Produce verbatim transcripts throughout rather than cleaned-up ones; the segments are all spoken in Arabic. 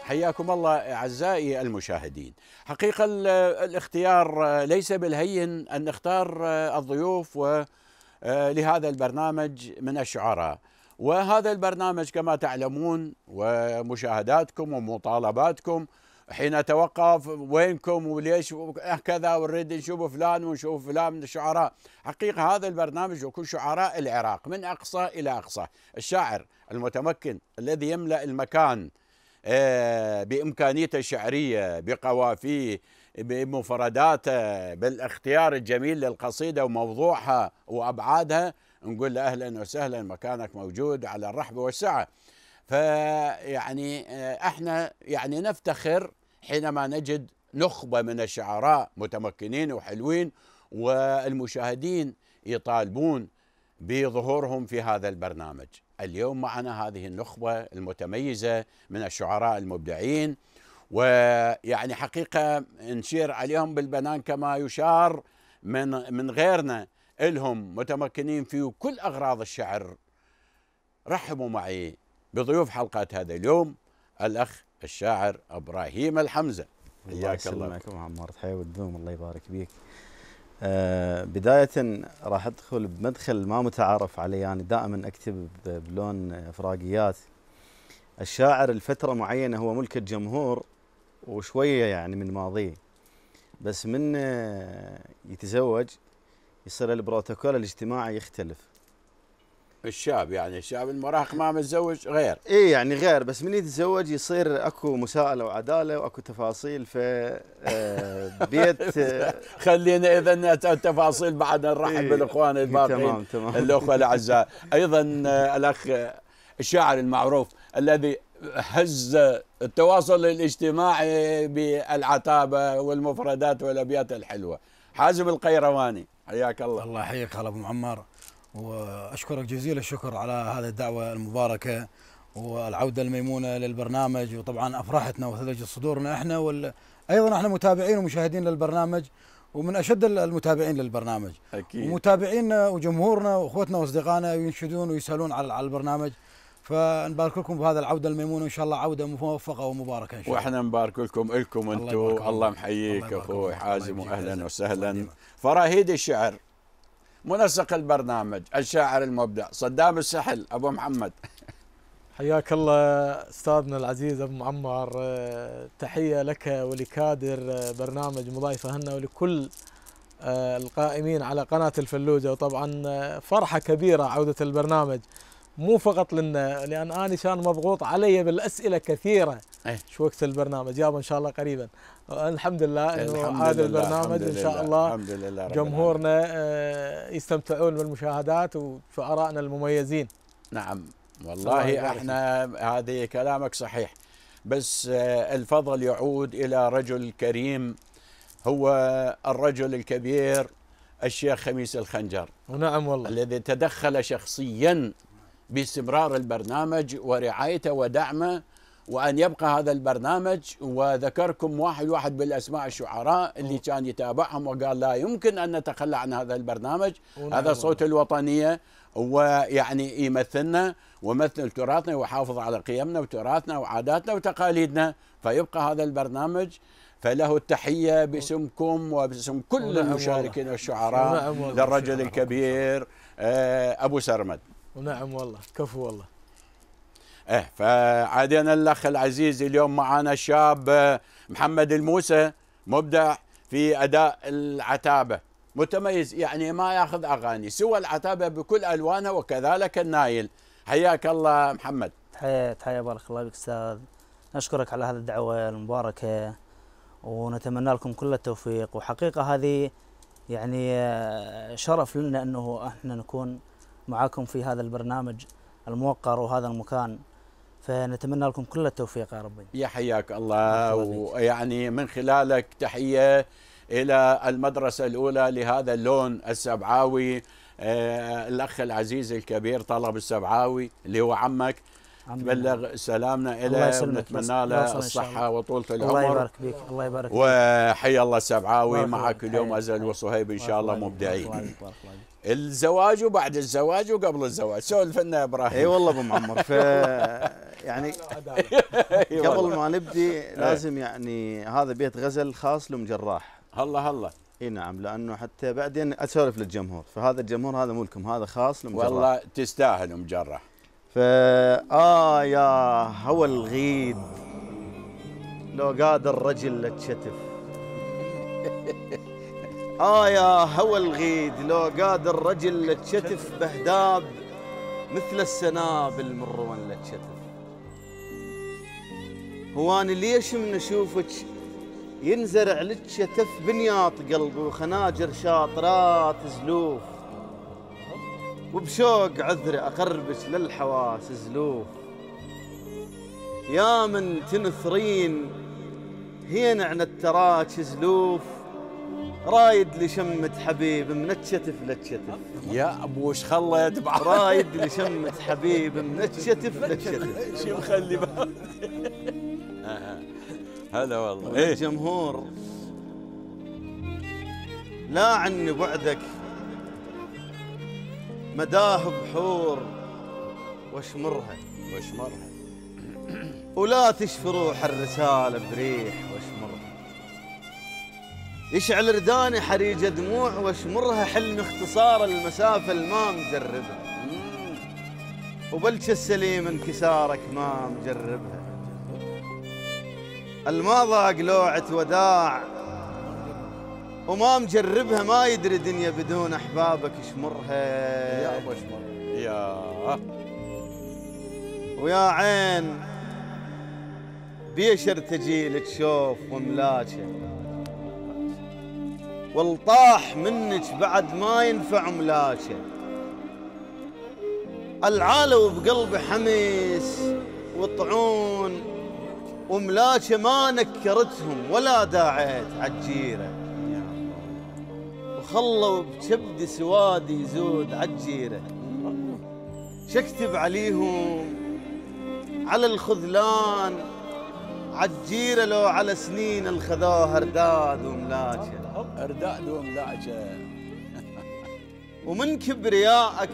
حياكم الله أعزائي المشاهدين. حقيقة الاختيار ليس بالهين أن نختار الضيوف لهذا البرنامج من الشعراء، وهذا البرنامج كما تعلمون ومشاهداتكم ومطالباتكم حين توقف وينكم وليش كذا ونريد نشوف فلان ونشوف فلان من الشعراء. حقيقة هذا البرنامج يكون شعراء العراق من أقصى إلى أقصى، الشاعر المتمكن الذي يملأ المكان بإمكانيته الشعرية بقوافيه بمفرداته بالاختيار الجميل للقصيدة وموضوعها وأبعادها، نقول له أهلا وسهلا، مكانك موجود على الرحب والسعة. فيعني احنا يعني نفتخر حينما نجد نخبة من الشعراء متمكنين وحلوين والمشاهدين يطالبون بظهورهم في هذا البرنامج. اليوم معنا هذه النخبة المتميزة من الشعراء المبدعين، ويعني حقيقة نشير عليهم بالبنان كما يشار من من غيرنا، إلهم متمكنين في كل أغراض الشعر. رحبوا معي بضيوف حلقة هذا اليوم الأخ الشاعر إبراهيم الحمزة. حياك الله. الله يسلمك عمار، تحية والدوم، الله يبارك بيك. آه بداية راح أدخل بمدخل ما متعارف عليه، يعني دائما أكتب بلون إفراقيات. الشاعر الفترة معينة هو ملك الجمهور وشوية يعني من ماضيه، بس من يتزوج يصير البروتوكول الاجتماعي يختلف. الشاب يعني الشاب المراهق ما متزوج غير، ايه يعني غير، بس من يتزوج يصير اكو مساءله وعداله واكو تفاصيل في بيت. خلينا اذا التفاصيل بعد نرحب إيه بالاخوان الباقيين. تمام تمام. الاخوه الاعزاء. ايضا الاخ الشاعر المعروف الذي هز التواصل الاجتماعي بالعتابه والمفردات والابيات الحلوه، حازم القيرواني. حياك الله. الله يحييك هلا ابو معمر، واشكرك جزيل الشكر على هذه الدعوه المباركه والعوده الميمونه للبرنامج، وطبعا افرحتنا وثلجت صدورنا احنا وال... ايضا احنا متابعين ومشاهدين للبرنامج، ومن اشد المتابعين للبرنامج اكيد، ومتابعينا وجمهورنا واخوتنا واصدقائنا ينشدون ويسالون على البرنامج. فنبارك لكم بهذا العوده الميمونه، وان شاء الله عوده موفقه ومباركه ان شاء الله. واحنا نبارك لكم لكم انتم. الله, الله محييك اخوي حازم، واهلا وسهلا. فراهيد الشعر، منسق البرنامج، الشاعر المبدع صدام السحل ابو محمد. حياك الله استاذنا العزيز ابو معمر، تحيه لك ولكادر برنامج مضايفه هنا ولكل القائمين على قناه الفلوجه. وطبعا فرحه كبيره عوده البرنامج، مو فقط لنا، لان انا كان مضغوط علي بالاسئله كثيره. أيه. شو وقت البرنامج؟ يابا ان شاء الله قريبا. الحمد لله انه هذا البرنامج ان شاء الله الحمد لله جمهورنا يستمتعون بالمشاهدات وشعرائنا المميزين. نعم والله احنا هذه كلامك صحيح، بس الفضل يعود الى رجل كريم، هو الرجل الكبير الشيخ خميس الخنجر. ونعم والله، الذي تدخل شخصيا باستمرار البرنامج ورعايته ودعمه، وأن يبقى هذا البرنامج. وذكركم واحد واحد بالأسماء الشعراء اللي كان يتابعهم وقال لا يمكن أن نتخلى عن هذا البرنامج، هذا صوت الوطنية، ويعني يمثلنا ويمثل تراثنا ويحافظ على قيمنا وتراثنا وعاداتنا وتقاليدنا، فيبقى هذا البرنامج. فله التحية باسمكم وباسم كل المشاركين والشعراء للرجل الكبير أبو سرمد. ونعم والله، كفو والله. ايه فعادنا الاخ العزيز اليوم معنا الشاب محمد الموسى، مبدع في اداء العتابه، متميز، يعني ما ياخذ اغاني سوى العتابه بكل الوانها، وكذلك النايل. حياك الله محمد. تحيه تحيه بارك الله بك استاذ، نشكرك على هذه الدعوه المباركه ونتمنى لكم كل التوفيق. وحقيقه هذه يعني شرف لنا انه احنا نكون معاكم في هذا البرنامج الموقر وهذا المكان، فنتمنى لكم كل التوفيق يا ربي. يا حياك الله. ويعني من خلالك تحية إلى المدرسة الأولى لهذا اللون السبعاوي، آه الأخ العزيز الكبير طلب السبعاوي اللي هو عمك، تبلغ سلامنا إليه ونتمنى له الصحة وطولة العمر. الله يبارك بك. الله يبارك بك. وحي الله السبعاوي معك اليوم أزل وصهيب إن شاء الله مبدعين. الزواج وبعد الزواج وقبل الزواج، سولف لنا يا ابراهيم. اي والله ابو معمر. ف يعني قبل ما نبدي لازم يعني هذا بيت غزل خاص لأم جراح. هلا هلا. اي نعم، لانه حتى بعدين اسولف للجمهور، فهذا الجمهور هذا مو لكم، هذا خاص لأم جراح. والله تستاهل ام جراح. فا اه يا هوى الغيد لو قادر رجل للشتف. اه يا هوى الغيد لو قادر رجل للشتف، بهداب مثل السنابل مرون للشتف. هو انا ليش من اشوفك ينزرع لك شتف بنياط قلبي وخناجر شاطرات زلوف، وبشوق عذري اقربك للحواس زلوف. يا من تنثرين هين عن التراك زلوف، رايد لشمة حبيب من الشتف للشتف. يا ابو وش خليت بعد؟ رايد لشمة حبيب من الشتف للشتف. شو مخلي بعد؟ هلا والله. إيه؟ الجمهور لا عن بعدك مداه بحور واشمرها واشمرها، ولا تشفي روح الرسالة بريح واشمرها. يشعل رداني حريجة دموع واشمرها، حلم اختصار المسافة الما مجربها، وبلش السليم انكسارك ما مجربها. الما ضاق لوعة وداع وما مجربها، ما يدري دنيا بدون احبابك اشمرها. يا ابو اشمرها يا ويا عين بيشر تجيلك شوف وملاشه، والطاح منك بعد ما ينفع ملاشه. العالو بقلبي حميس وطعون وملاشه، ما نكرتهم ولا داعيت عجيره، وخلوا بكبد سوادي يزود عجيره. شكتب عليهم على الخذلان عجيره، لو على سنين الخذوها ارداد وملاشه. ارداد وملاشه. ومن كبريائك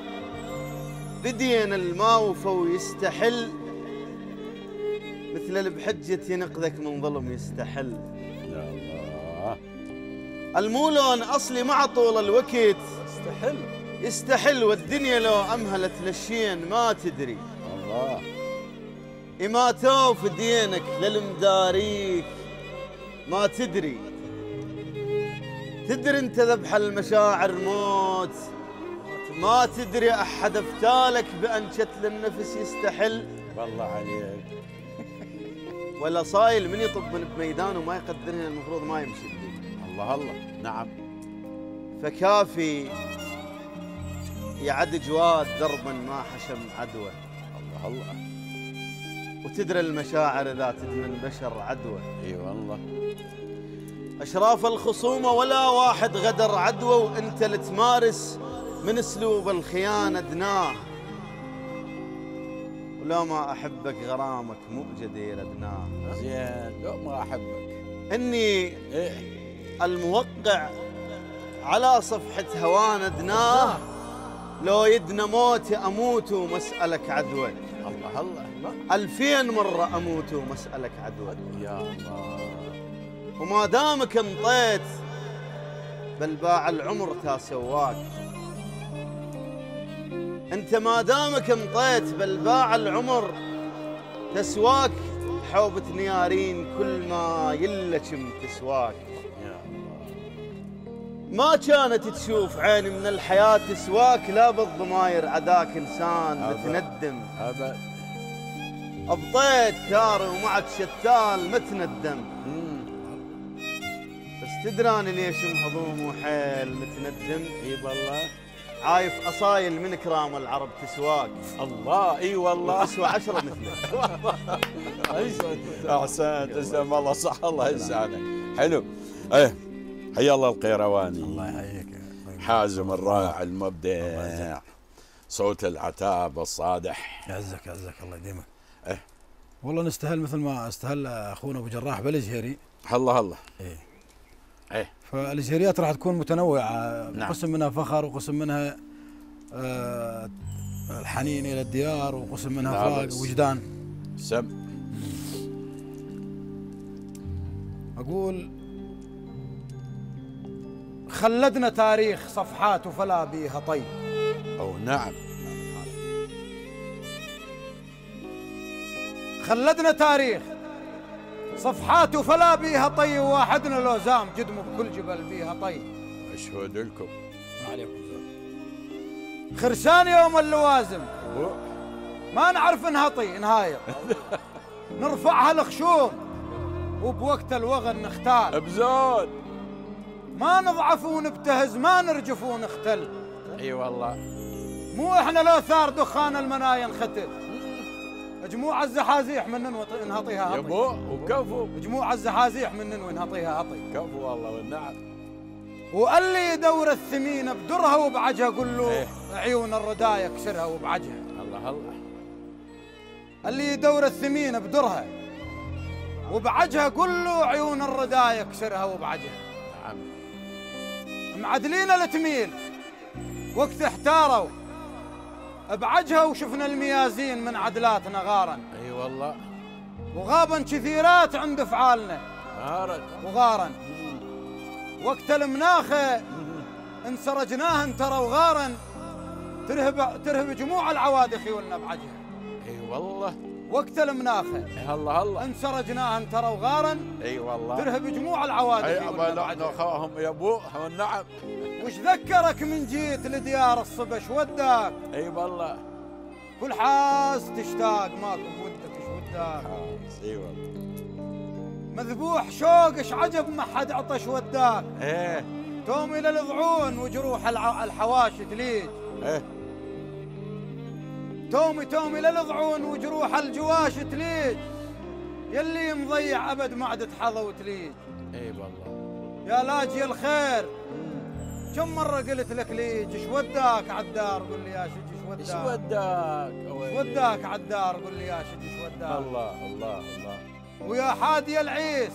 بدين الماوفى ويستحل، مثل اللي بحجة ينقذك من ظلم يستحل. يا الله. المولون اصلي مع طول الوقت يستحل يستحل، والدنيا لو امهلت للشين ما تدري. الله. إماتوا في دينك للمداريك ما تدري. تدري انت ذبح المشاعر موت، ما تدري احد افتالك بان شتل النفس يستحل. والله عليك. ولا صايل من يطب من بميدان وما يقدرهن المفروض ما يمشي بيه. الله الله. نعم. فكافي يعد جواد دربا ما حشم عدوى. الله الله. وتدري المشاعر اذا تدمن البشر عدوى. اي والله. اشراف الخصومه ولا واحد غدر عدوى، وانت اللي تمارس من اسلوب الخيانه دناه. ولو ما احبك غرامك مو بجدير ادناه. زين لو ما احبك. اني ايه الموقع على صفحه هوان ادناه، لو يدنى موتي اموت ومسألك عدوى. الله الله. ألفين مرة أموت ومسألك عدوى. يا الله. وما دامك انطيت بل باع العمر تاسواك. انت ما دامك انطيت بل باع العمر تسواك، حوبة نيارين كل ما يلجم تسواك. يا الله. ما كانت تشوف عيني من الحياة تسواك، لا بالضماير عداك إنسان متندم. أبد. أبطيت ثاري ومعك شتال متندم. بس تدراني ليش مهضوم وحيل متندم؟ اي والله. عايف أصايل من كرام العرب تسواك. الله. اي والله. تسوى عشرة مثلك. احسنت. تسلم الله. صح. الله يسعدك. حلو. ايه حيا الله القيرواني. الله يحييك. حازم الرائع المبدع، صوت العتاب الصادح. يعزك يعزك الله يديمك. ايه والله نستهل مثل ما استهل اخونا ابو جراح بالجهري. الله الله. ايه ايه. فالجهريات راح تكون متنوعه. نعم. قسم منها فخر، وقسم منها آه الحنين الى الديار، وقسم منها لا فراق بس. وجدان. سم. أقول خلدنا تاريخ صفحات فلا بيها طي. أو نعم. خلدنا تاريخ صفحات فلا بيها طي، وواحدنا لو زام جدمه بكل جبل بيها طي. أشهد لكم. عليكم السلام. خرسان يوم اللوازم ما نعرف نهطي نهاير، نرفعها الخشوم وبوقت الوغن نختال. بزود. ما نضعف ونبتهز، ما نرجف ونختل. اي والله. مو احنا لو ثار دخان المنايا نختل. جموع الزحازيح من نهطيها هطي. يا بو وكفو. جموع الزحازيح من ونهطيها هطي. كفو والله والنعم. واللي يدور الثمينة بدرها وبعجها قل له إيه. عيون الرداية كسرها وبعجها. الله الله. اللي يدور الثمينة بدرها وبعجها قل له عيون الرداية كسرها وبعجها. نعم. معدلين التميل وقت احتاروا بعجها، وشفنا الميازين من عدلاتنا غارا. اي أيوة والله. وغابا كثيرات عند افعالنا غارا وغارا. وقت المناخه انسرجناهن ترى وغارا، ترهب ترهب جموع العوادخ ولنا بعجها. اي أيوة والله. وقت المناخه الله الله. انسرجناهن ترى وغارا، اي أيوة والله. ترهب جموع العوادخ اي ولنا ابا بعجها. اخوهم يا ابو والنعم. وش ذكرك من جيت لديار الصبا ايش وداك؟ اي أيوة والله. كل حاس تشتاق ماكو بودك ايش وداك؟ اي والله. مذبوح شوق ايش عجب ما حد عطش وداك. ايه تومي للضعون وجروح الع- الحواشي تليج. ايه تومي تومي للضعون وجروح الجواش تليج، يلي مضيع ابد ما عاد تحظى وتليج. اي والله. يا لاجي الخير كم مره قلت لك ليج ايش وداك عالدار قل لي يا شج ايش ايش وداك؟ وداك؟ ايش وداك عالدار قل لي يا شج ايش وداك؟ الله الله الله. ويا حادي العيس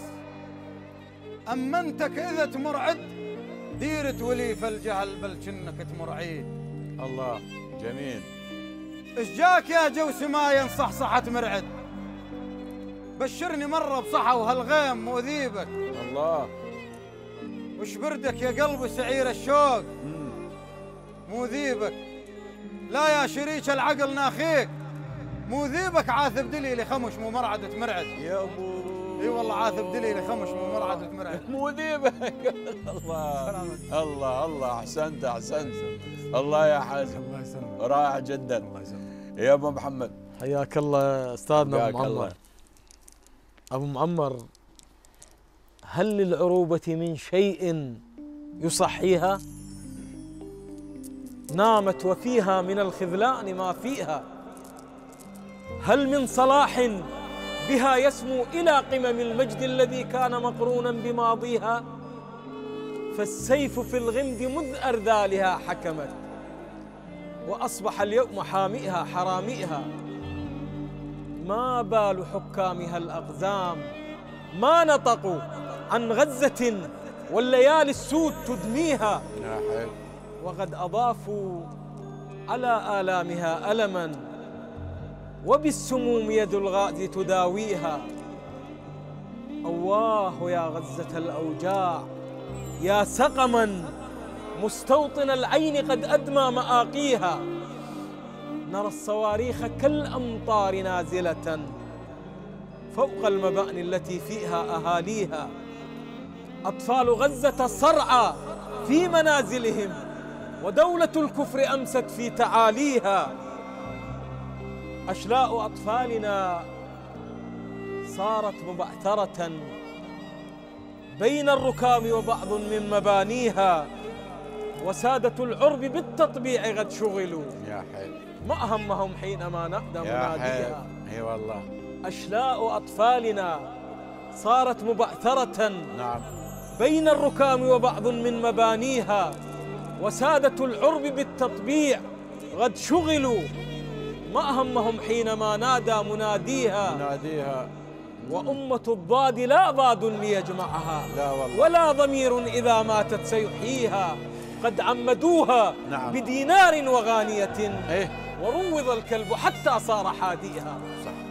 أمنتك إذا تمر عد ديرة ولي فالجهل بل كنك تمر عيد. الله جميل. إيش جاك يا جو سمايا انصحصحت مرعد؟ بشرني مرة بصحة وهالغيم مو ذيبك. الله. وش بردك يا قلبي سعير الشوق مم. مو ذيبك. لا يا شريك العقل ناخيك مو ذيبك، عاثب دليلي خمش مو مرعدة مرعد. يا ابو. اي والله عاثب دليلي خمش مو مرعدة مرعد. مو ذيبك. الله الله الله. احسنت احسنت. الله يا حازم. الله يسلمك. رائع جدا. الله يسلمك. يا ابو محمد. حياك الله استاذنا حياك ابو معمر. الله. ابو معمر، هل للعروبة من شيء يصحيها؟ نامت وفيها من الخذلان ما فيها. هل من صلاح بها يسمو إلى قمم المجد الذي كان مقرونا بماضيها؟ فالسيف في الغمد مذ أرذالها حكمت، وأصبح اليوم حامئها حرامئها. ما بال حكامها الأقزام ما نطقوا عن غزة والليالي السود تدميها، يا حي. وقد أضافوا على آلامها ألما، وبالسموم يد الغازي تداويها. أواه يا غزة الأوجاع، يا سقما مستوطن العين قد أدمى مآقيها. نرى الصواريخ كالأمطار نازلة فوق المباني التي فيها أهاليها. أطفال غزة صرعى في منازلهم، ودولة الكفر أمست في تعاليها. أشلاء أطفالنا صارت مبعثرة بين الركام وبعض من مبانيها، وسادة العرب بالتطبيع قد شغلوا، يا حي. ما أهمهم حينما نأدى يا مناديها. حي. اي والله. أشلاء أطفالنا صارت مبعثرة نعم. بين الركام وبعض من مبانيها، وسادة العرب بالتطبيع قد شغلوا، ما أهمهم حينما نادى مناديها. ناديها. وأمة الضاد لا ضاد ليجمعها، لا والله. ولا ضمير إذا ماتت سيحييها. قد عمدوها نعم. بدينار وغانية، ايه وروض الكلب حتى صار حاديها. صح.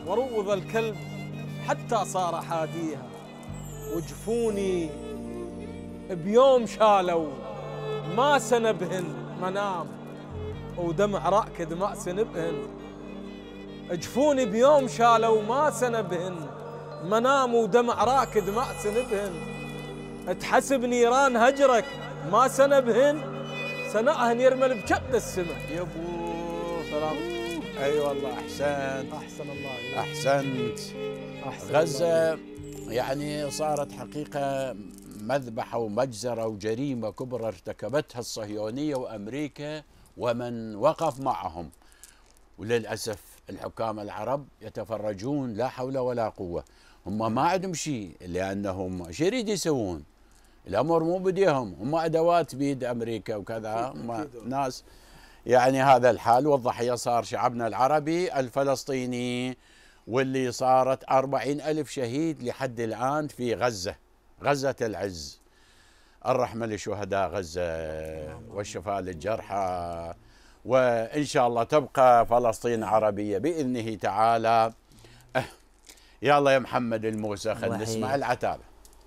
وروض الكلب حتى صار حاديها، وجفوني بيوم شالوا ما سنبهن منام، ودمع راكد ما سنبهن. جفوني بيوم شالوا ما سنبهن منام، ودمع راكد ما سنبهن. تحسب نيران هجرك ما سنبهن، سنأهن يرمل بكبد السماء. يا ابو سلام. اي أيوة والله احسنت احسن الله. احسنت. أحسن غزه الله. يعني صارت حقيقه مذبحه ومجزره وجريمه كبرى ارتكبتها الصهيونيه وامريكا ومن وقف معهم، وللاسف الحكام العرب يتفرجون لا حول ولا قوه. هم ما عندهم شيء، لانهم شو يريد يسوون؟ الامر مو بديهم، هم ادوات بيد امريكا وكذا، هم ناس يعني هذا الحال. والضحيه صار شعبنا العربي الفلسطيني، واللي صارت أربعين ألف شهيد لحد الآن في غزة، غزة العز. الرحمة لشهداء غزة والشفاء للجرحى، وإن شاء الله تبقى فلسطين عربية بإذنه تعالى. أه يلا يا محمد الموسى خلينا نسمع العتابة.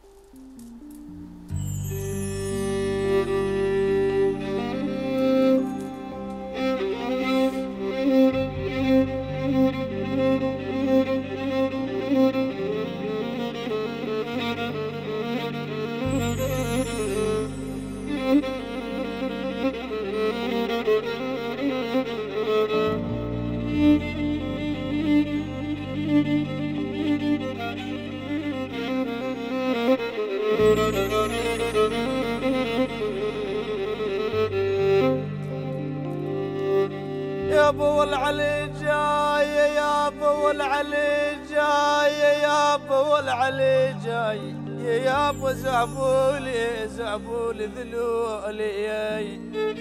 يا ابو العلي جاي، يا ابو العلي جاي، يا ابو العلي جاي، يا ابو زعبولي زعبولي ذلولي.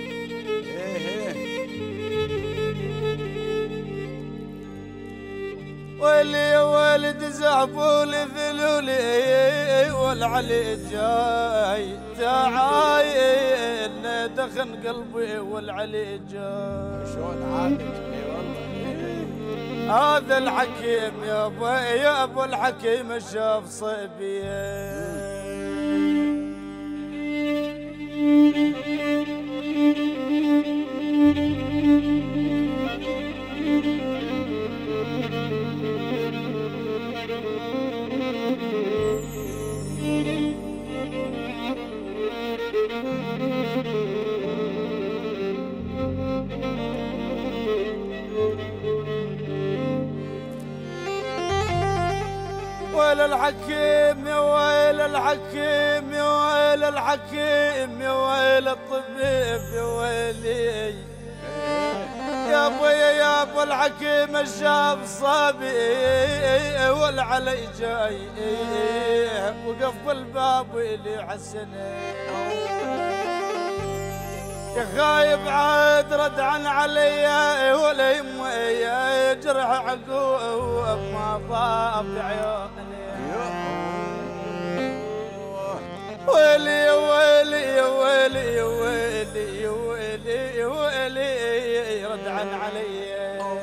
ويلي يا ولد زعبولي ذلولي، والعلي جاي تعاين دخن قلبي والعلي جاي. شلون عادك؟ اي والله هذا الحكيم يا ابو يا ابو الحكيم شاف صبيه. ويل الحكيم يا ويل الحكيم يا ويل الحكيم يا ويل الطبيب يا ويلي. يا ابويا يا ابو الحكيم الشاب صابي والعلي جاي، وقف الباب ويلي حسني. يا خايب عاد رد عن علي ولا يمي جرح عقوب ما طاب عيوني. ويلي يا ويلي يا ويلي يا ويلي يا ويلي يا ويلي رد عن علي.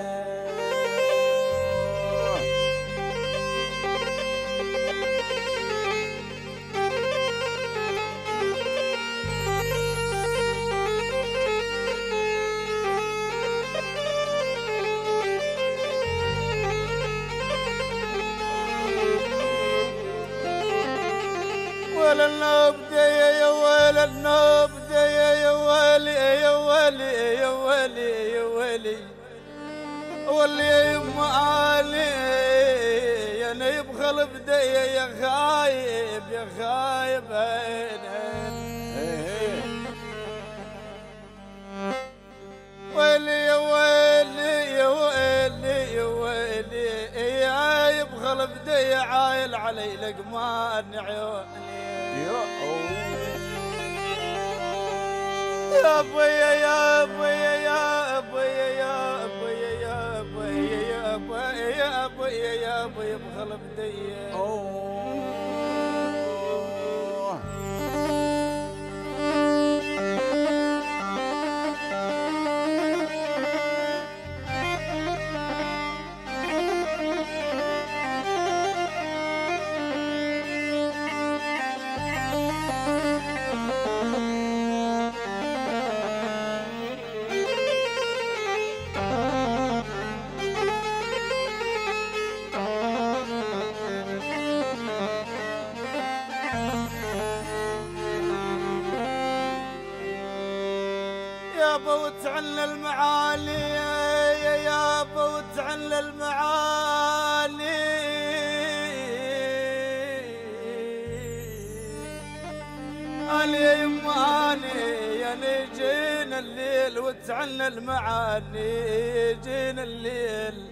ويل النبض يا ويل النبض يا ويلي يا ويلي يا ويلي يا ويلي. واللي يا يما علي انا يبخل بدي يا خايب يا خايب ويلي يا ويلي يا ويلي يا ويلي. يا يبخل بدي عايل علي لقمان عيوني. يا ابويا يا ابويا يا ابويا يا ابويا يا ابويا يا ابويا يا ابويا يا ابويا بخل بدي. يابا وتعنى المعالي يا يابا وتعنى المعالي علي يا يماني يا جينا الليل وتعنى المعالي جينا الليل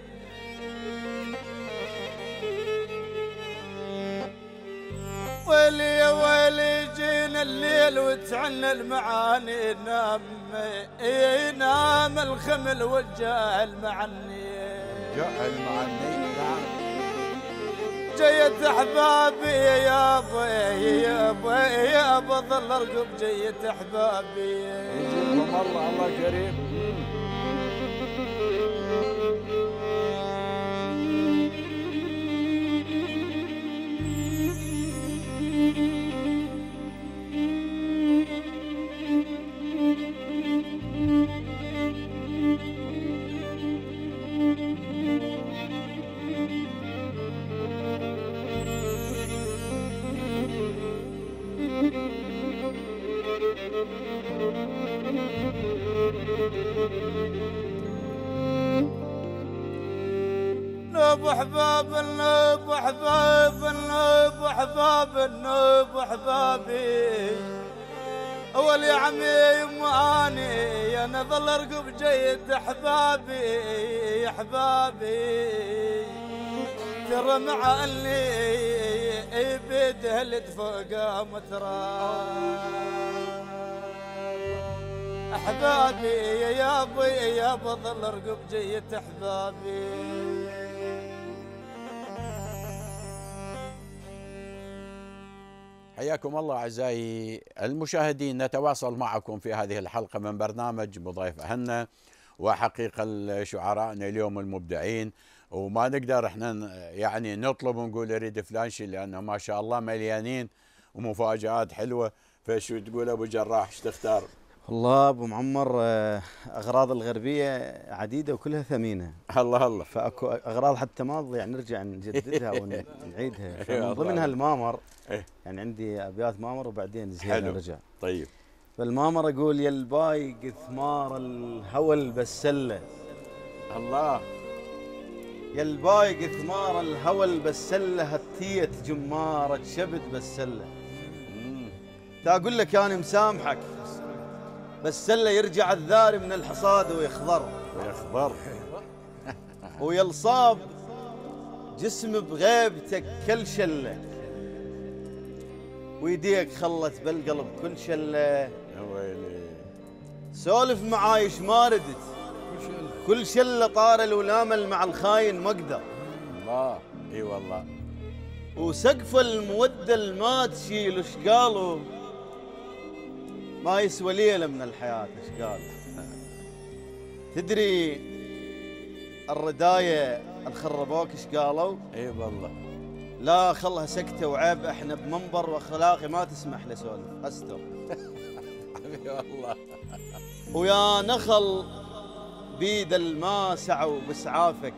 ويلي يا ويلي جينا الليل وتعنى المعاني نام ينام الخمل والجهل معني جهل معني نعم جيت احبابي يا ابا يا ابا يا ابا ظل ارقب جيت احبابي يجيبكم الله الله كريم. نوب احباب النوب احباب النوب احباب النوب احبابي اول يا عمي يماني انا ظل ارقب جيد احبابي احبابي ترى مع اللي بيده اللي فوق متراب احبابي يا يابا يا يابا ظل ارقب جيت احبابي. حياكم الله أعزائي المشاهدين، نتواصل معكم في هذه الحلقة من برنامج مضيف أهلنا، وحقيقة شعراءنا اليوم المبدعين، وما نقدر احنا يعني نطلب ونقول اريد فلان شيء لأنه ما شاء الله مليانين ومفاجآت حلوة. فشو تقول أبو جراح، ايش تختار؟ والله ابو معمر اغراض الغربيه عديده وكلها ثمينه. الله الله. فاكو اغراض حتى ما تضيع نرجع نجددها ونعيدها. فمن ضمنها المامر. يعني عندي ابيات مامر وبعدين زين نرجع. طيب. فالمامر اقول يا البايق ثمار الهوى البسله. الله. يا البايق ثمار الهوى البسله هتيت جماره شبت بسله. تا اقول لك انا مسامحك بس سله يرجع الذاري من الحصاد ويخضر ويخضر ويلصاب جسم بغيبتك كل شله ويديك خلت بالقلب كل شله. يا ويلي سولف معايش ما ردت كل شله طار الولامل مع الخاين ما اقدر. الله. اي والله. وسقف الموده الما تشيل وش قالوا ما يسوى ليله من الحياه ايش قال. تدري الردايه الخربوك ايش قالوا؟ اي والله. لا خلها سكته وعيب احنا بمنبر واخلاقي ما تسمح لسولف استر. والله. ويا نخل بيد الماء سعوا بسعافك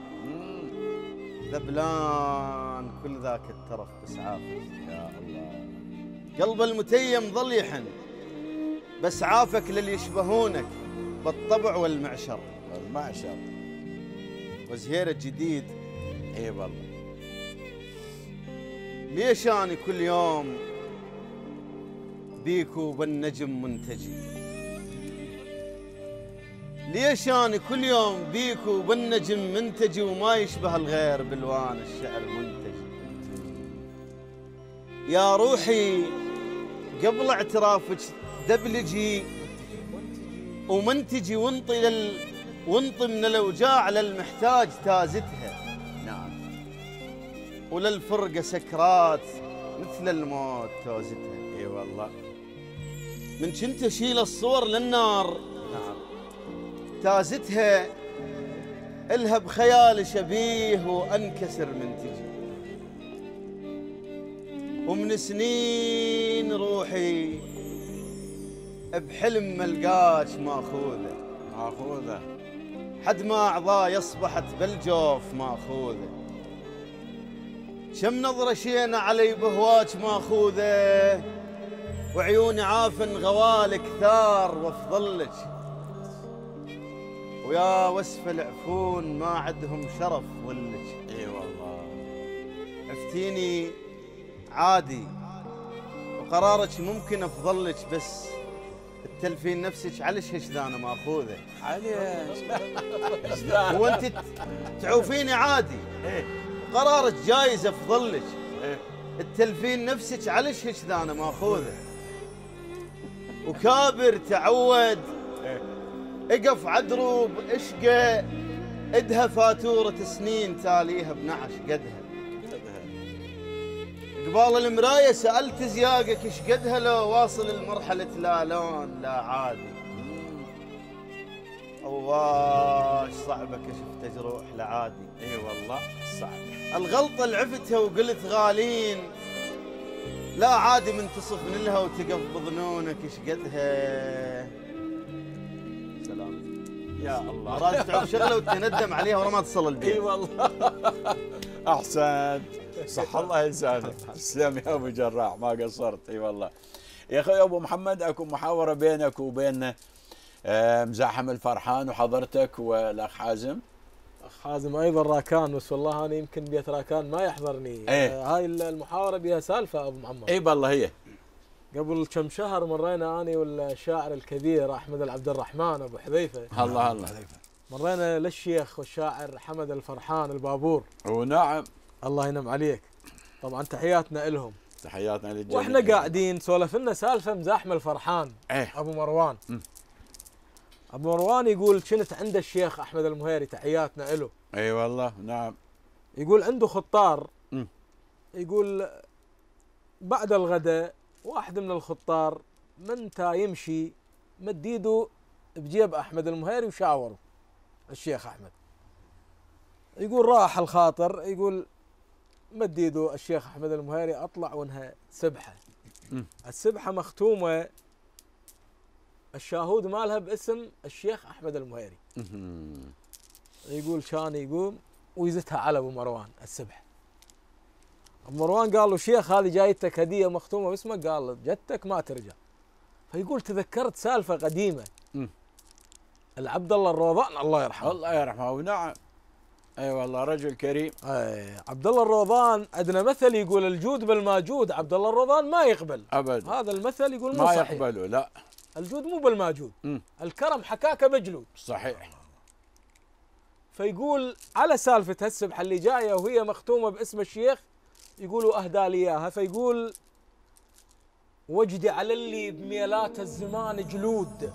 ذبلان كل ذاك الترف بسعافك. يا الله. قلب المتيم ظل يحن بس عافك للي يشبهونك بالطبع والمعشر. المعشر. وزهير الجديد. اي والله. ليش اني كل يوم بيكو بالنجم منتجي؟ ليش اني كل يوم بيكو بالنجم منتجي وما يشبه الغير بالوان الشعر منتجي؟ يا روحي قبل اعترافك دبلجي ومنتجي وانطي لل وانطي من الاوجاع للمحتاج تازتها. نعم. وللفرقه سكرات مثل الموت توزتها. اي والله. من كنت اشيل الصور للنار. نعم. تازتها الها بخيال شبيه وانكسر منتجي. ومن سنين روحي بحلم ملقاش ماخوذه ماخوذه حد ما اعضاي اصبحت بالجوف ماخوذه. شم نظره شينا علي بهواك ماخوذه وعيوني عافن غوالك ثار وافضلك ويا وسف العفون ما عندهم شرف ولك. اي والله. عفتيني عادي وقرارك ممكن افضلك، بس تلفين نفسك علش هشذانه ماخوذه. عليش؟ هو انت تعوفيني عادي قرارك جايز افضلك، التلفين نفسك علش هشذانه ماخوذه. وكابر تعود اقف عدروب اشقى ادها فاتوره سنين تاليها بنعش قدها. قبال المرايه سالت زياقك ايش قدها لو واصل لمرحله لا لون لا عادي. واش صعبه كشفت جروح لعادي. اي والله صعب. الغلطه اللي عفتها وقلت غالين، لا عادي منتصف من لها وتقف بظنونك ايش قدها. سلام يا الله. مرات تعوف شغله وتندم عليها ورا ما تصل البيت. اي والله. احسنت، صح الله لسانك. تسلم يا ابو جراح، ما قصرت. اي والله. يا اخي ابو محمد، اكو محاوره بينك وبين مزاحم الفرحان وحضرتك والاخ حازم. اخ حازم ايضا راكان، بس والله انا يمكن بيت راكان ما يحضرني. ايه؟ آه هاي المحاوره بها سالفه ابو محمد. اي والله. هي قبل كم شهر مرينا انا والشاعر الكبير احمد العبد الرحمن ابو حذيفه. الله الله. مرينا للشيخ والشاعر حمد الفرحان البابور. ونعم. الله ينعم عليك. طبعا تحياتنا لهم. تحياتنا للجميع. واحنا قاعدين سولف لنا سالفه مزاحم الفرحان. ايه؟ ابو مروان. م. ابو مروان يقول كنت عند الشيخ احمد المهيري، تحياتنا له. اي والله. نعم. يقول عنده خطار. م. يقول بعد الغداء واحد من الخطار من تا يمشي مد ايده بجيب احمد المهيري وشاوره الشيخ احمد. يقول راح الخاطر، يقول مد ايده الشيخ احمد المهيري، اطلع وانها سبحه. م. السبحه مختومه الشاهود مالها باسم الشيخ احمد المهيري. يقول كان يقوم ويزتها على ابو مروان السبحه. ابو مروان قال له شيخ هذه جايتك هديه مختومه باسمك، قال له جتك ما ترجع. فيقول تذكرت سالفه قديمه. م. العبد الله الروضان الله يرحمه. الله يرحمه. ونعم. اي والله رجل كريم. اي عبد الله الروضان عندنا مثل يقول الجود بالماجود، عبد الله الروضان ما يقبل ابدا. هذا المثل، يقول مو ما صحيح. يقبله. لا، الجود مو بالماجود. م. الكرم حكاكه بجلود. صحيح. فيقول على سالفه هالسبحه اللي جايه وهي مختومه باسم الشيخ، يقولوا اهدى لي اياها. فيقول وجدي على اللي بميلات الزمان جلود،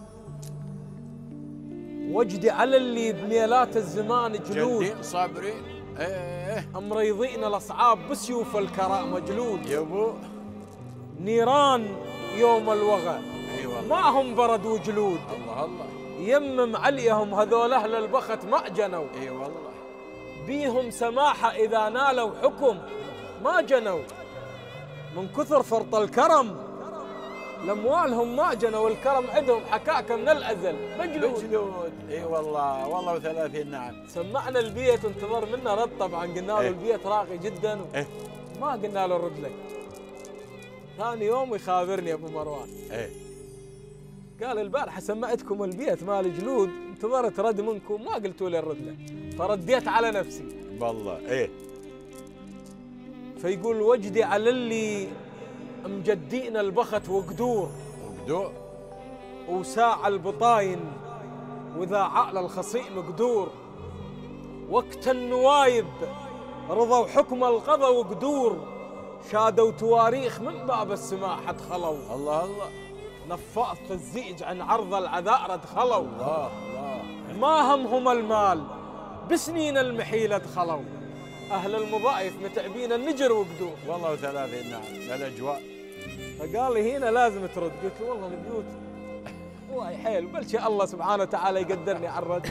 وجدي على اللي بميلات الزمان جلود، جلدين صابرين. ايه امريضين الاصعاب بسيوف الكرامه جلود، يبو نيران يوم الوغى اي والله. ما هم برد وجلود، الله الله. يمم عليهم هذول اهل البخت ما جنوا، اي والله. بيهم سماحه اذا نالوا حكم ما جنوا، من كثر فرط الكرم لاموالهم ما جنوا، الكرم عندهم حكاكه من الازل مجلود. مجلود. اي والله. والله وثلاثين. نعم. سمعنا البيت وانتظر منا رد، طبعا قلنا له إيه؟ البيت راقي جدا. إيه؟ ما قلنا له رد لك. ثاني يوم يخابرني ابو مروان. ايه؟ قال البارحه سمعتكم البيت مال جلود، انتظرت رد منكم ما قلتوا لي الرد له، فرديت على نفسي. والله. ايه؟ فيقول وجدي على اللي مجدينا البخت وقدور، وقدور. وساع البطاين واذا عقل الخصيم قدور، وقت النوايب رضوا حكم القضا وقدور، شادوا تواريخ من باب السماح ادخلوا، الله الله. نفاض الزيج عن عرض العذائر ادخلوا، الله الله. ما همهم المال بسنين المحيل ادخلوا، اهل المضايف متعبين النجر وقدور. والله وثلاثين. نعم. الاجواء. فقال لي هنا لازم ترد، قلت له والله البيوت واي حيل، بلشي الله سبحانه وتعالى يقدرني على الرد.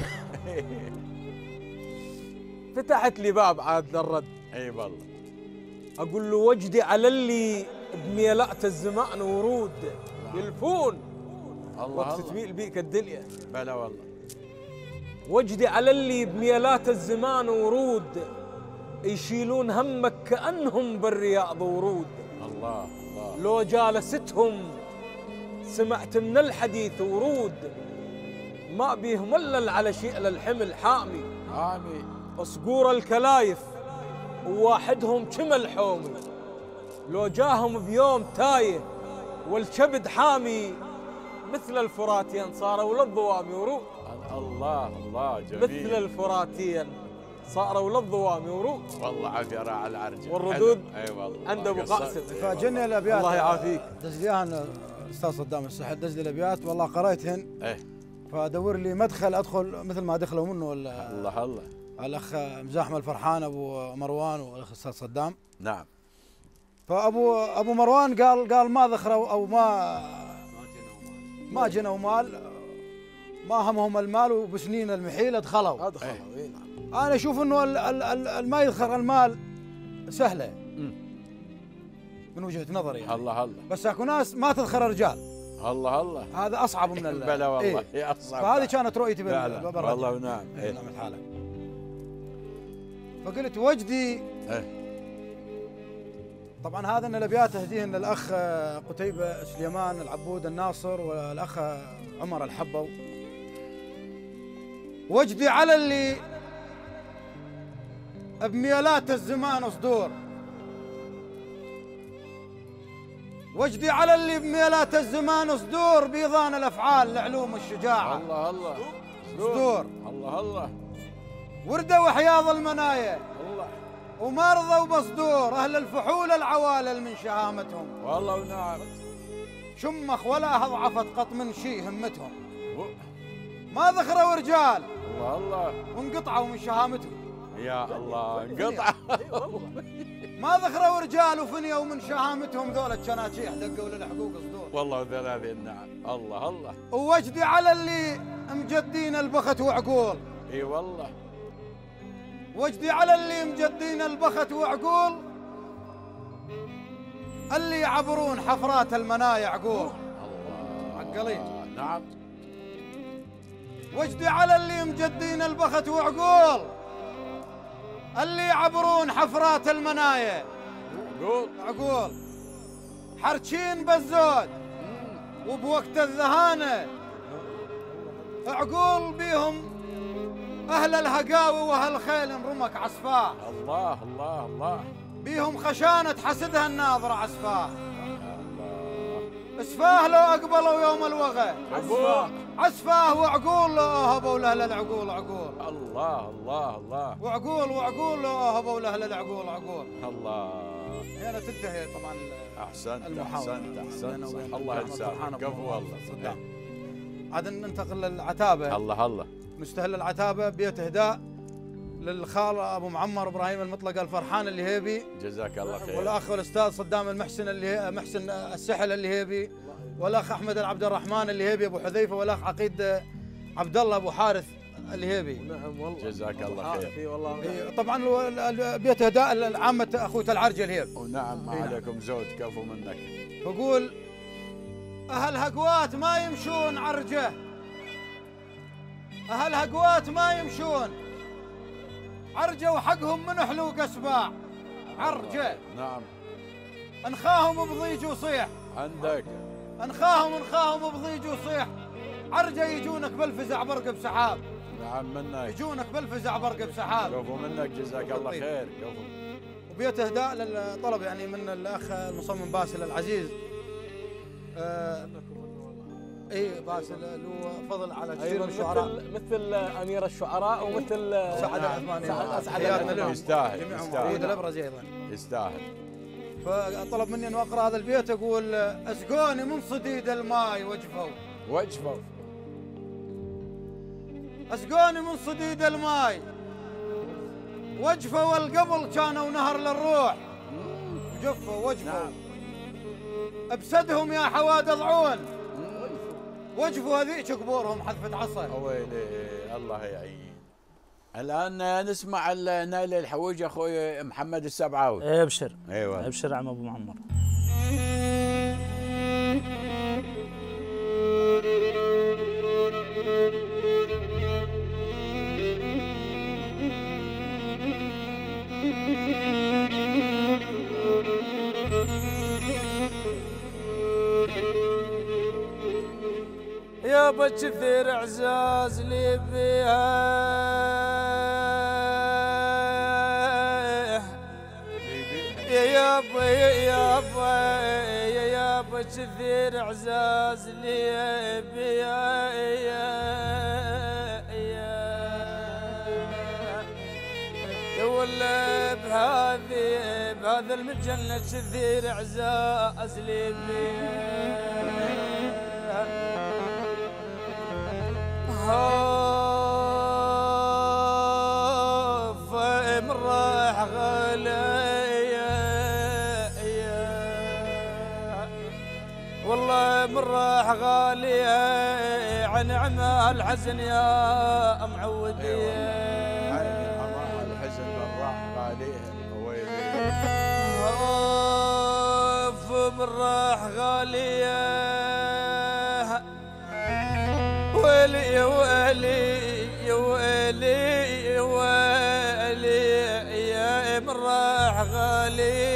فتحت لي باب عاد للرد. اي والله. اقول له وجدي على اللي بميلات الزمان ورود يلفون الله وقت الله. تميل بيك الدنيا، بلا والله. وجدي على اللي بميلات الزمان ورود يشيلون همك كأنهم بالرياض ورود، الله الله. لو جالستهم سمعت من الحديث ورود، ما بيهم الا على شيء للحمل حامي حامي صقور الكلايف وواحدهم كمل حومي لو جاهم بيوم تايه والكبد حامي مثل الفراتين صاروا للضوامي ورود. الله الله جميل. مثل الفراتين صاروا للضوامي ورود. والله عافيه راعي العرجه والردود اي أيوة والله عند ابو قاسم. فاجني الابيات الله يعافيك. دز لي اياها الاستاذ صدام السحر، دز لي الابيات والله قريتهن. ايه فادور لي مدخل ادخل مثل ما دخلوا منه الله الله الاخ مزاحم الفرحان ابو مروان والاخ الاستاذ صدام. نعم. فابو ابو مروان قال قال ما ذخروا او ما ما جنوا مال، ما همهم المال وبسنين المحيل ادخلوا. ادخلوا اي نعم. انا اشوف انه ما يدخر المال سهله من وجهه نظري يعني. الله الله. بس اكو ناس ما تدخر رجال. الله الله. هذا اصعب من ال بلا والله إيه؟ اصعب. فهذه كانت رؤيتي بالبرنامج. والله نعم. اي نعم الحاله. فقلت وجدي ايه طبعا هذا ان الابيات تهديهن للاخ قتيبه سليمان العبود الناصر والاخ عمر الحبو. وجدي على اللي بميلات الزمان صدور، وجدي على اللي بميلات الزمان صدور بيضان الافعال لعلوم الشجاعه. الله الله. صدور. الله الله. ورده وحياض المنايا الله. وما رضوا بصدور اهل الفحول العوالل من شهامتهم. والله ونعم. شمخ ولا اضعفت قط من شي همتهم. ما ذخروا رجال. الله الله. وانقطعوا من شهامتهم. يا الله انقطع. ما ذخروا رجال وفنيوا من شهامتهم ذولا الشناشيح دقوا للحقوق صدور. والله ثلاثين نعم. الله الله. ووجدي على اللي مجدين البخت وعقول. اي والله. وجدي على اللي مجدين البخت وعقول، اللي يعبرون حفرات المنايا عقول. الله. عقلين. نعم. وجدي على اللي مجدين البخت وعقول، اللي يعبرون حفرات المنايا قول. عقول. حرشين بالزود وبوقت الذهانه عقول بيهم أهل الهقاوي وهالخيل رمك عصفاه. الله الله الله. بيهم خشانة حسدها الناظرة عصفاه. الله. اسفاه لو أقبلوا يوم الوغى عصفاه. عصفاه وعقول لو أهبوا لأهل العقول عقول. الله الله الله. وعقول وعقول لو أهبوا لأهل العقول عقول. الله. هنا تنتهي طبعا احسنت المحاولة. احسنت احسنت صح. الله يجزاك كفو والله. صدام. عاد ننتقل للعتابة. الله الله. نستهل العتابة بيت إهداء للخال أبو معمر إبراهيم المطلق الفرحان الهيبي، جزاك الله خير. والأخ والأستاذ صدام المحسن اللي محسن السحل الهيبي، والأخ أحمد العبد الرحمن الهيبي أبو حذيفة، والأخ عقيد عبد الله أبو حارث الهيبي. نعم والله. جزاك الله خير. والله. إيه طبعا بيت إهداء عامة أخوة العرج الهيب. ونعم ما إيه عليكم زود كفو منك. فقول أهل هقوات ما يمشون عرجه، أهل هقوات ما يمشون عرجة وحقهم من حلوق أسباع عرجة. نعم. انخاهم بضيج وصيح عندك. انخاهم انخاهم بضيج وصيح عرجة يجونك بالفزع برق بسحاب. نعم منك. يجونك بالفزع برق بسحاب. كفو منك جزاك الله خير. كفو. وبيت اهداء للطلب يعني من الاخ المصمم باسل العزيز. آه اي باسل له فضل على كثير أيضا من الشعراء مثل مثل امير الشعراء ومثل سعد العثماني. سعد اسعد حياتنا العثماني. لهم يستاهل، جميعهم يستاهل. عقود الابرز ايضا. يستاهل. فطلب مني ان اقرا هذا البيت اقول اسقوني من صديد الماي وجفوا وجفوا. اسقوني من صديد الماي وجفوا والقبل كانوا نهر للروح وجفوا وجفوا. نعم. ابسدهم يا حواد ضعون وجفوا هذيك قبورهم حذفة عصا. ويلي الله يعين. الان نسمع نايل الحويج اخوي محمد السبعاوي. ابشر. ايوه ابشر عم ابو معمر. يا يابا كثير اعزاز لي بيها يا يابا يا يابا يا يابا كثير اعزاز لي بيها يا ولا بهذه بهذا المجنة كثير اعزاز لي بيها من راح غالية والله من راح غالية عن عمى الحزن يا معودية الحزن من راح غالية من راح غالية ويلي يا ويلي يا ويلي يا ويلي يا من راح غالي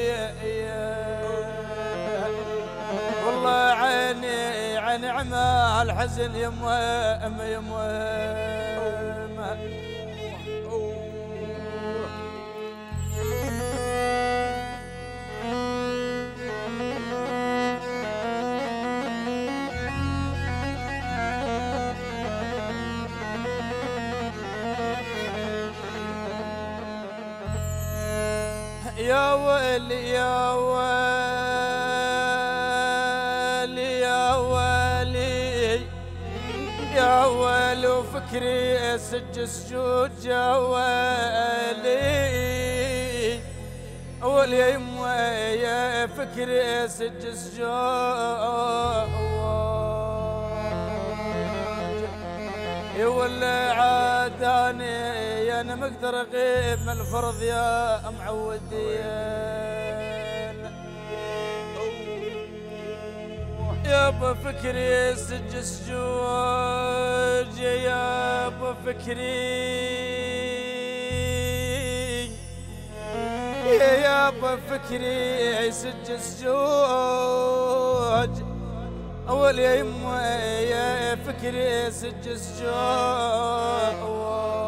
والله عيني عيني عمى الحزن يا مهم يا مهم يا ويلي يا ويلي يا ويلي يا ويلي وفكري سج سجود يا ويلي ويلي يا يمه يا فكري سج سجود يا ولا عاداني انا ما اقدر اغيب من الفرض يا معودين يابا فكري سج سجوج يابا فكري يا يابا فكري سج سجوج اول يا يمه يا فكري سج سجوج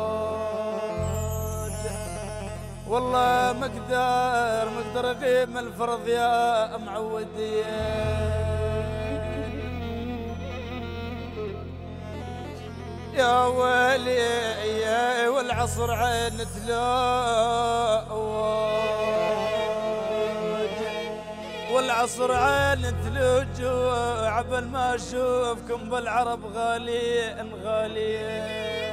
والله ما اقدر ما اقدر اغيب من الفرض يا معودي يا ويلي يا والعصر عين تلوج والعصر عين تلوج عبل ما اشوفكم بالعرب غالي غالي.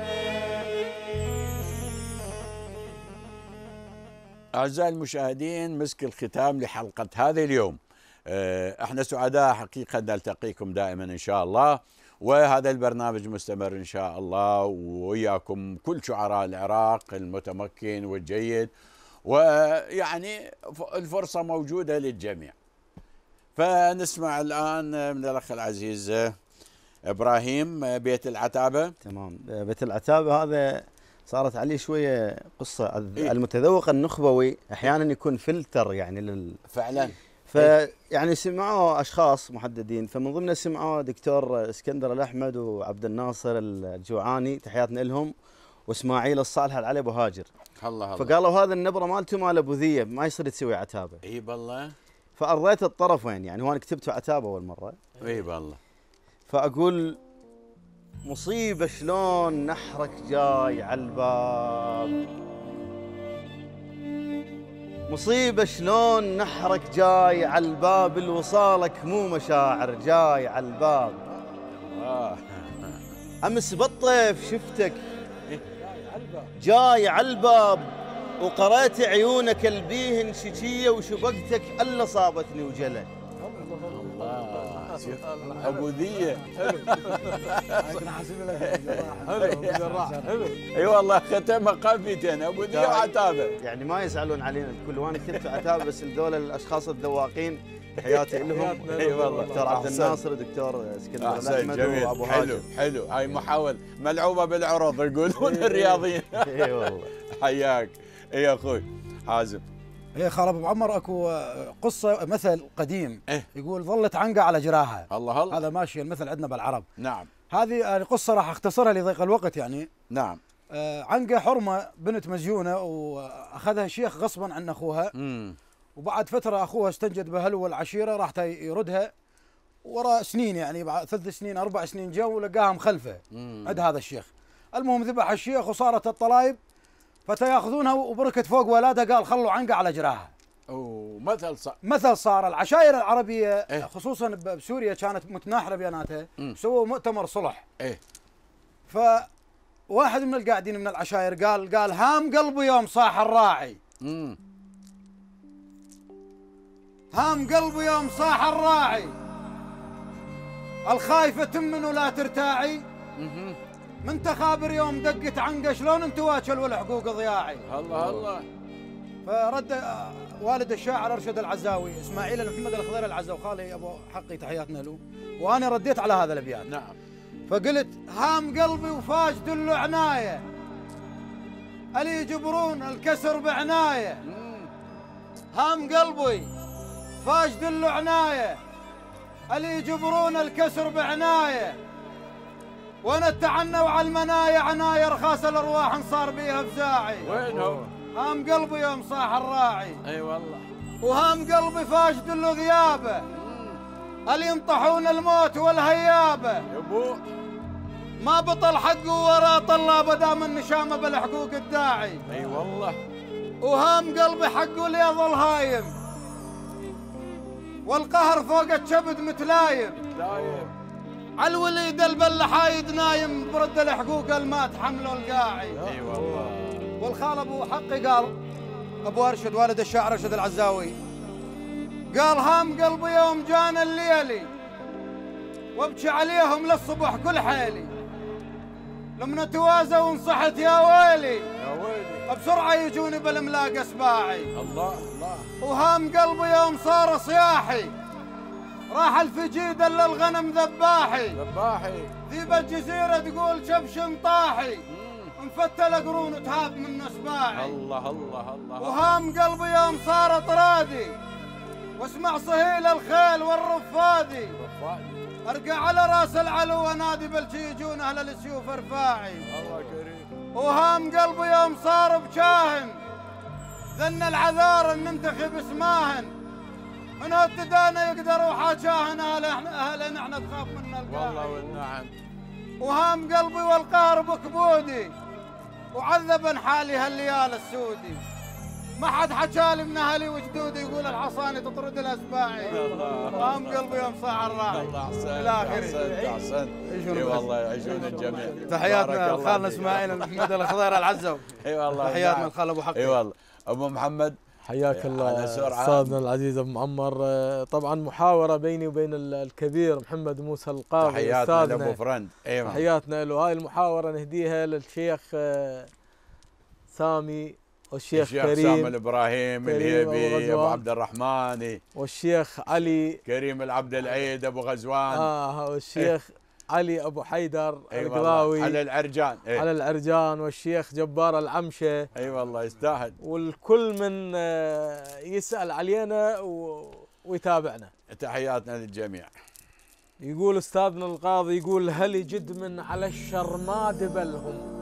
أعزائي المشاهدين، مسك الختام لحلقة هذا اليوم. احنا سعداء حقيقة نلتقيكم دائما إن شاء الله، وهذا البرنامج مستمر إن شاء الله، وياكم كل شعراء العراق المتمكن والجيد، ويعني الفرصة موجودة للجميع. فنسمع الآن من الأخ العزيز إبراهيم بيت العتابة. تمام. بيت العتابة هذا صارت عليه شويه قصه. إيه؟ المتذوق النخبوي احيانا يكون فلتر يعني لل فعلا. فيعني سمعوه اشخاص محددين، فمن ضمنهم سمعوه دكتور اسكندر الاحمد وعبد الناصر الجوعاني، تحياتنا لهم، واسماعيل الصالح العلي ابو هاجر. الله الله. فقالوا هذا النبره مالته مال ابو ذيب ما يصير تسوي عتابه. اي بالله. فارضيت الطرفين، يعني هو انا كتبت عتابه اول مره. اي بالله. فاقول مصيبة شلون نحرك جاي عالباب، مصيبة شلون نحرك جاي عالباب، الوصالك مو مشاعر جاي عالباب. أمس بالطيف شفتك جاي عالباب، وقرأت عيونك البيهن شجية، وشبقتك ألا صابتني وجلة. ابو ذيه. حلو جراح. حلو. اي والله ختمها قافيتين ابو ذيه وعتابه. يعني ما يزعلون علينا الكل، وانا كتبت عتابه، بس هذول الاشخاص الذواقين تحياتي لهم. اي والله. دكتور عبد الناصر، دكتور اسكندر الاحمد، وابو هاجر. حلو حلو. هاي محاول ملعوبه بالعروض يقولون الرياضيين. اي والله. حياك. اي يا اخوي حازم. يا خال ابو عمر، اكو قصه مثل قديم إيه؟ يقول ظلت عنقه على جراها. الله الله. هذا ماشي المثل عندنا بالعرب. نعم. هذه القصه راح اختصرها لضيق الوقت يعني. نعم. آه عنقه حرمه بنت مزيونه واخذها الشيخ غصبا عن اخوها. امم وبعد فتره اخوها استنجد بهلو والعشيره راح يردها وراء سنين يعني بعد ثلاث سنين اربع سنين جو ولقاها مخلفه عند هذا الشيخ. المهم ذبح الشيخ وصارت الطلايب فتياخذونها وبركت فوق ولادها قال خلوا عنقه على جراها. ومثل صار مثل صار العشائر العربيه إيه؟ خصوصا بسوريا كانت متناحره بيناتها سووا مؤتمر صلح. ايه فواحد من القاعدين من العشائر قال قال هام قلبي يوم صاح الراعي. امم هام قلبي يوم صاح الراعي الخايفه تمن ولا ترتاعي. اها من تخابر يوم دقت عنقه شلون انت واكل والحقوق ضياعي. الله الله. فرد والد الشاعر ارشد العزاوي اسماعيل محمد الخضير العزاوي خالي ابو حقي تحياتنا له وانا رديت على هذا الابيات. نعم. فقلت هام قلبي وفاش دلو عنايه اللي يجبرون الكسر بعنايه. هام قلبي فاش دلو عنايه اللي يجبرون الكسر بعنايه وانا اتعنوا على المنايا عنايا رخاص الارواح انصار بيها فزاعي. وين هو؟ هام قلبي يوم صاح الراعي. اي والله. وهام قلبي فاش دلو غيابه اللي ينطحون الموت والهيابه. يبو ما بطل حقه ورا طلابه دام النشامه بالحقوق الداعي. اي والله. وهام قلبي حقه اللي يظل هايم والقهر فوق الشبد متلايم. دايم. على الوليد البل حايد نايم برد الحقوق المات حمله القاعي. اي والله. والخال ابو حقي قال ابو ارشد والد الشاعر ارشد العزاوي قال هام قلبي يوم جانا الليلي وابكي عليهم للصبح كل حيلي لما نتوازى ونصحت يا ويلي يا ويلي بسرعه يجوني بالملاق اسباعي. الله الله. وهام قلبي يوم صار صياحي راح الفجيد الا الغنم ذباحي. ذباحي. ذيب الجزيره تقول شبش طاحي مفتل قرون تهاب من اسباعي. الله الله الله. وهام قلبي يوم صار طرادي واسمع صهيل الخيل والرفادي رفادي. ارقع على راس العلو ونادي بلشي يجون اهل السيوف رفاعي. الله كريم. وهام قلبي يوم صار بشاهن ذن العذار ان ننتخب اسماهن من هالتدانة يقدروا حاشاهن اهل اهل احنا تخاف منا القاعي. والله والنعم. وهام قلبي والقهر بكبودي وعذبا حالي هالليال السودي ما حد حكالي من اهلي وجدودي يقول الحصاني تطرد الاسباعي. وهام قلبي يوم صاع الراعي. الله احسنت. الى اخره. احسنت احسنت. اي والله يعيشون الجميع. تحياتنا لخالنا اسماعيل محمد الخضير العزاوي. اي والله. تحياتنا لخال ابو حقي. اي والله. ابو محمد حياك الله استاذنا العزيز ابو معمر. طبعا محاوره بيني وبين الكبير محمد موسى القاضي تحياتنا لابو فرند. ايوه تحياتنا له. هاي المحاوره نهديها للشيخ سامي والشيخ الشيخ كريم سامي الابراهيم الهيبي ابو عبد الرحمن والشيخ علي كريم العبد العيد ابو غزوان اه والشيخ إيه؟ علي ابو حيدر أي القضاوي على العرجان. إيه؟ على العرجان والشيخ جبار العمشه. اي أيوة والله يستاهل. والكل من يسال علينا ويتابعنا. تحياتنا للجميع. يقول استاذنا القاضي يقول هل يجد من على الشر ما دبلهم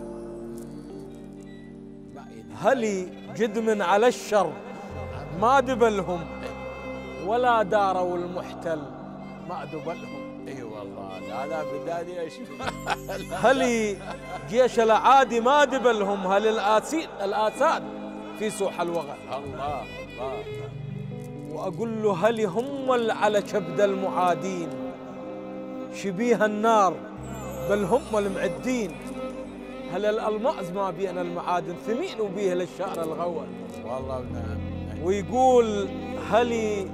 هل يجد من على الشر ما دبلهم ولا داروا المحتل ما دبلهم. اي أيوة والله. لا لا بدالي ايش. هل جيش العادي ما دبلهم هل الاسيد الاساد في سوح الوغى. الله الله. واقول له هل هم على كبد المعادين شبيه النار بل هم المعدين هل الألماس ما بين المعادن ثمين وبيه للشعر الغوى. والله نعم. ويقول هل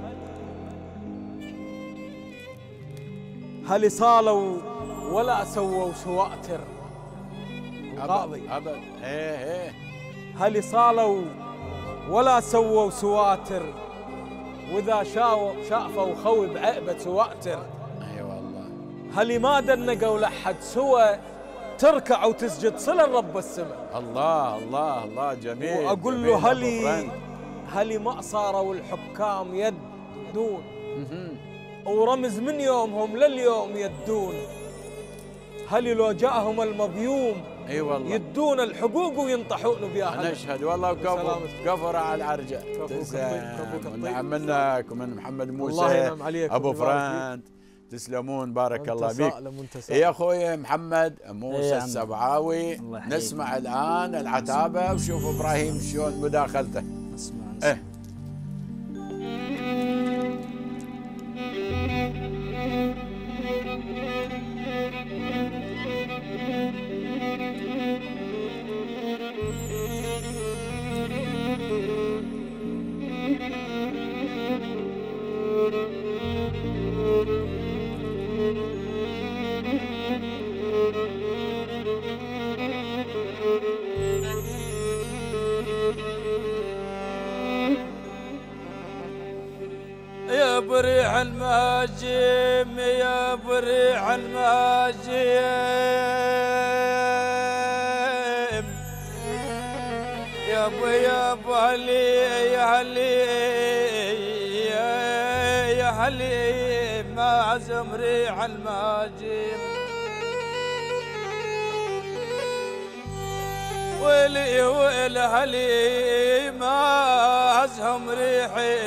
هل صالوا ولا سووا سواتر. القاضي ابد. ايه ايه. هل صالوا ولا سووا سواتر واذا شافوا شافوا خوي بعقبه سواتر. اي والله. هل ما دنقوا لحد سوى تركع وتسجد صلة رب السماء. الله الله الله جميل. واقول له هل هل ما صاروا الحكام يدون ورمز من يومهم لليوم يدون هل لو جاءهم المظلوم اي والله يدون الحقوق وينطحون بها. نشهد والله وكفو كفر على العرجة. كفوك تسلم. الطيب. نعم منك ومن محمد موسى الله ينعم عليك ابو فرانت. تسلمون بارك الله بك. يا يا اخوي محمد موسى إيه السبعاوي. نسمع الان العتابه وشوف ابراهيم شلون مداخلته. نسمع نسمع. ايه يا بريح المهاجم يا بريح المهاجم يا ابو يا ابو هلي يا هلي يا هلي ما عزم ريح المهاجم ويلي ويل هلي ما عزهم ريحين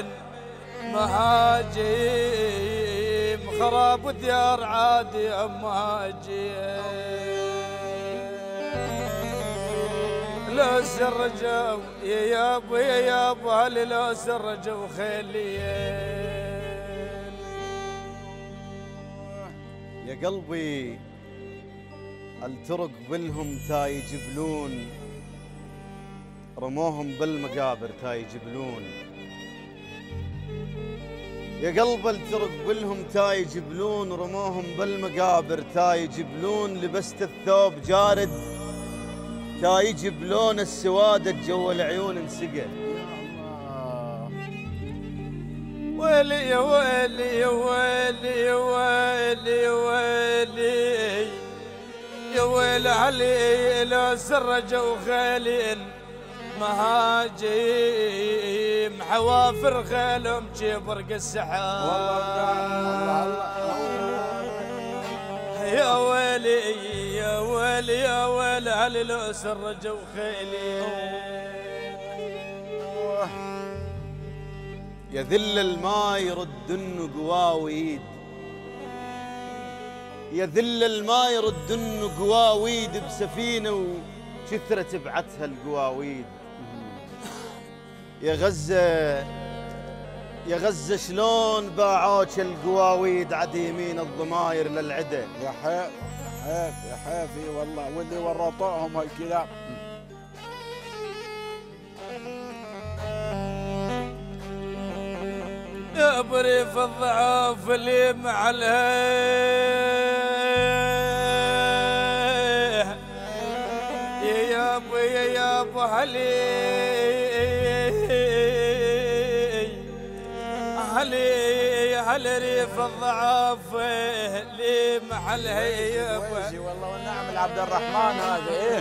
مهاجم خراب ديار عادي مهاجم لو سرجوا يا يابا يا يابا هل لو سرجوا خليين. يا قلبي الترق بلهم تا يجبلون رموهم بالمقابر تا يجبلون. يا قلب الترق بلهم تا يجبلون رموهم بالمقابر تا يجبلون. لبست الثوب جارد تا يجبلون السوادة جو العيون انسقى. ويلي يا ويلي يا ويلي يا ويلي يا ويلي يا ويلي علي لو سرجوا خيلين مهاجم حوافر خيلهم برق السحاب. يا ويلي يا ويلي يا ويلي علي لو سرجوا خيلي. يا ذل الماء يردن قواويد يا ذل الماء يردن قواويد بسفينة وكثرة تبعتها القواويد. يا غزة يا غزة شلون باعوك القواويد عديمين الضماير للعدا. يا حيف يا حيف يا حيف والله واللي ورطوهم هالكلاب. يا بريف الضعاف اللي مع الهيه يا يابا يا يابا هلي هلي هل ريف الضعاف اللي مع الهيه. والله والنعم العبد الرحمن هذا ايه.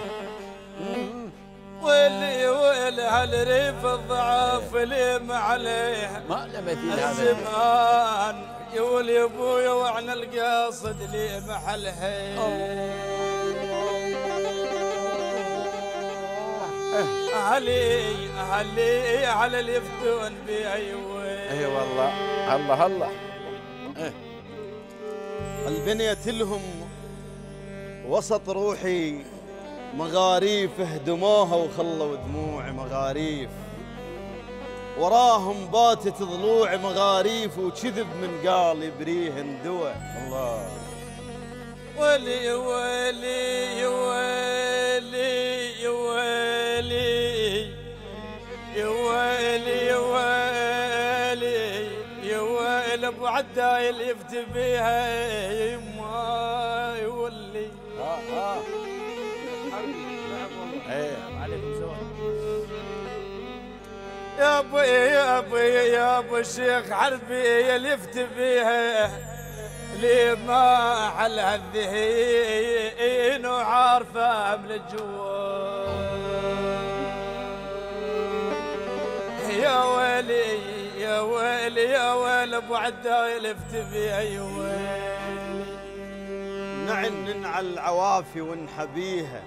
ويلي ويلي هل ريف الضعاف اللي ما عليه ما له مثيل هذا الزمان يقول يا ابويا وعنا القاصد لي محلها. علي علي على اللي يفتون بي ايوه. اي والله الله الله. البنية لهم وسط روحي مغاريف هدموها وخلوا دموعي مغاريف. وراهم باتت ضلوعي مغاريف وكذب من قال يبريهن دوا. الله ويلي ويلي يا ويلي يا ويلي يا ويلي يا ويلي يا ويلي ابو عدايل يفتي بيها يا يما يولي. ها ها ايه عليكم سواء. يا ابو يا ابو يا ابو الشيخ حربي اللي يفتي بيها لي ما حل هالذهين وعارفه من الجوا. يا ويلي يا ويلي يا ويلي ابو عدايل يفتي بيها يا ويلي. نعنن على العوافي ونحبيها،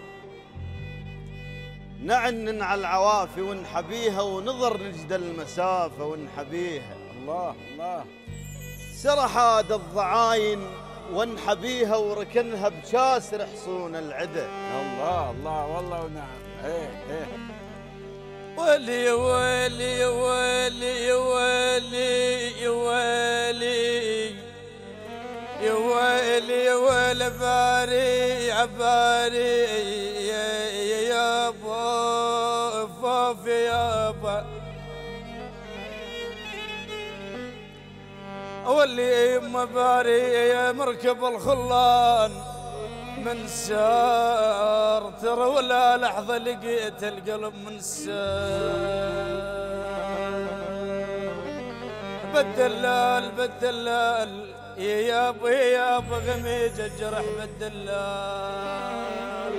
نعنن على العوافي ونحبيها، ونظر نجد المسافة ونحبيها. الله الله. سرحاد الضعاين ونحبيها، وركنها بشاسر حصون العدا. الله الله والله ونعم. ايه ايه. ولي ولي ولي ولي ولي يا ويلي يا ويلي باري عباري يا يابا فافي يابا. ولي يما باري يا مركب الخلان من سار، ترى ولا لحظة لقيت القلب من سار. بالدلال بالدلال يا يابا يا يابا غميج الجرح بالدلال.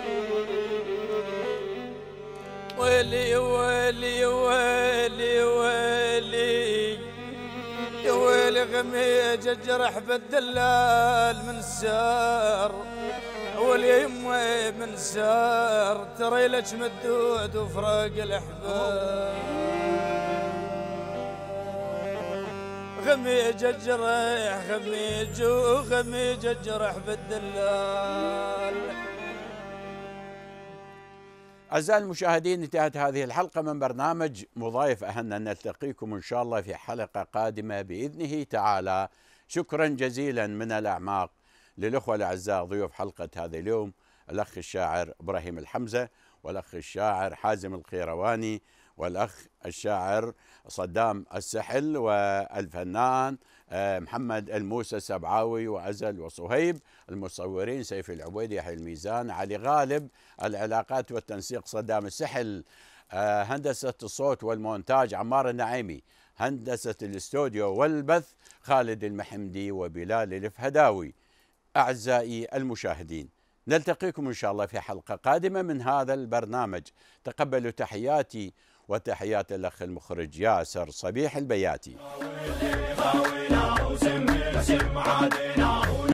ويلي ويلي ويلي ويلي يا ويلي غميج الجرح بالدلال من سار. ولي يمي من سار، ترى لك مدود وفراق الاحباب. غميج الجرح غميج وغميج الجرح بالدلال. أعزائي المشاهدين، انتهت هذه الحلقة من برنامج مضايف أهلنا. نلتقيكم إن شاء الله في حلقة قادمة بإذنه تعالى. شكرا جزيلا من الأعماق للأخوة الأعزاء ضيوف حلقة هذا اليوم، الأخ الشاعر إبراهيم الحمزة، والأخ الشاعر حازم القيرواني، والأخ الشاعر صدام السحل، والفنان محمد الموسى السبعاوي وأزل وصهيب، المصورين سيف العبيدي، يحيى الميزان، علي غالب، العلاقات والتنسيق صدام السحل، هندسة الصوت والمونتاج عمار النعيمي، هندسة الاستوديو والبث خالد المحمدي وبلال الفهداوي. أعزائي المشاهدين، نلتقيكم إن شاء الله في حلقة قادمة من هذا البرنامج. تقبلوا تحياتي وتحيات الأخ المخرج ياسر صبيح البياتي.